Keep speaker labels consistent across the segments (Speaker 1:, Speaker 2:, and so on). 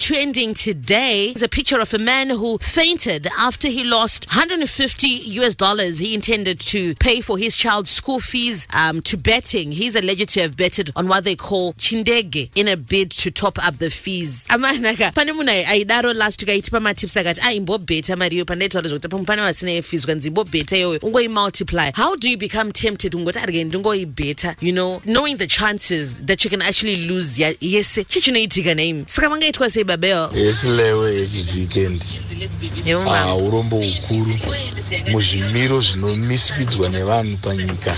Speaker 1: trending today is a picture of a man who fainted after he lost $150 he intended to pay for his child's school fees to betting. He's alleged to have betted on what they call chindege in a bid to top up the fees. Amanaka panemuna aidaro last week aitipa matips akati imbo beta mario panetolo zvokuti pane wasina fees kwanzi imbo beta iyoyo ungoi multiply. How do you become tempted ungoti arige ndingoi beta, you know, knowing the chances that you can actually lose? Yes, chichinoitika name saka vangaitwa sei babeo
Speaker 2: esilewe esi weekend urombo ukuru muzvimiro zvinomisikidzwa nevanhu panyika.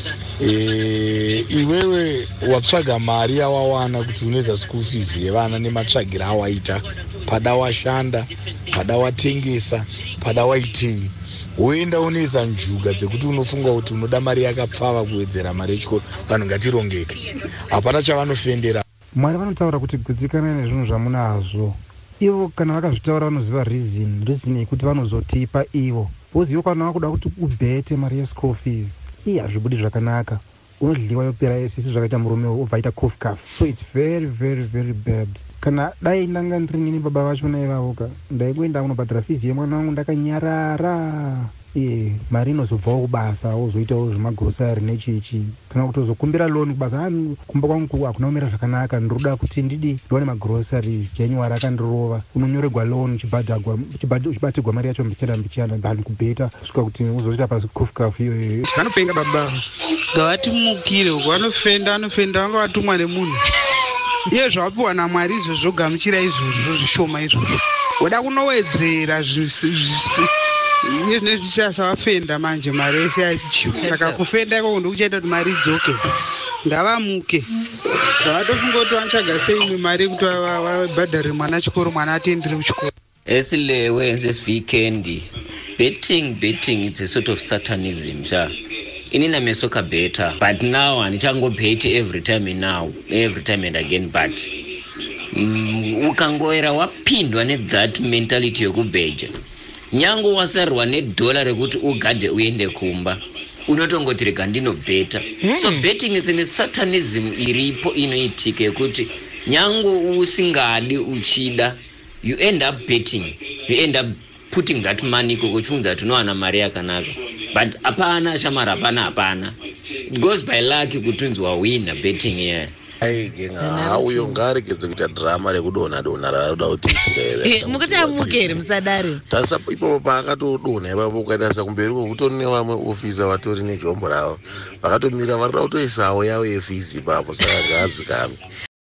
Speaker 2: Iwewe watsvaga mari yawawana kuti uneza school fees yevana nematsvagira awaita, pada washanda, pada watengesa, pada waitei, woenda uneza njuga dzekuti unofunga kuti unoda mari yakapfava kuwedzera mari yechikoro. Vanhu ngatirongeke, hapana chavanofendera.
Speaker 3: Mwari vanotaura kuti gutsikana nezvinhu zvamunazvo. Ivo kana vakazvitaura vanoziva reason yekuti vanozotipa ivo. Bozivo kana vakuda kuti ubete mari yeschool fees, hazvibudi zvakanaka, unodliwa yopera yese zvakaita murume obva aita cough cough. So it's very very very bad. Kana dai ndanga ndirini baba vachona ivavoka ndaingoenda kunobhadhara fees yemwana wangu ndakanyarara. Mari inozobvawo kubasa wozoitawo zvemagrosari nechichi, kana kuti uzokumbira loan kubasa. Kumba kwangu hakuna kumira zvakanaka, ndiroda kuti ndiwane magrosaries, January akandirova, unonyoregwa loan uchibatirwa mari yacho mbichana vanhu kubeta kusvika kuti uzoita pasi kufukafu iyoyo.
Speaker 4: Vanopenga baba ngavatimukire uko, vanofenda vanga vatumwa nemunhu iye zvawapiwa naMwari izvozvo gamuchira izvozvo zvishoma izvozvo. Uda kunowedzera nezvine zvichasavafenda manje mari ese yachiwa. Saka kufenda iko ndikuchaita kuti mari idzoke. Ngavamuke, ngavatofunga kuti vanotsvaga sei imwe mari kuti vabhadhare mwana chikoro, mwana atendere kuchikoro.
Speaker 5: Esilewe this weekend betting it's a sort of satanism sha. Inina mesoka beta, but now anichango every time and again, but ukangoera wapindwa that mentality yokubheja. Nyango wasarwa $1 rekuti ugadhe uende kumba, unotongoti rega ndinobeta. So betting is a satanism iripo inoitike kuti nyango usingadi uchida, you end up betting, you end up putting that money kukuchunza tunowana mari yakanaka. But apana shamara apana. It goes by luck kutunzwa winner betting here.
Speaker 2: Uyo ngaregedze kuita drama rekudonha raroda kuti
Speaker 1: mukuti amukere musadari
Speaker 2: tasa ipo paakatodonha ipapo ukaita sakumberi kwekutori nevamwe ofisa vatori nejombo ravo vakatomira varida kutoisawo yavo yefees ipapo, saka ngaadzikame.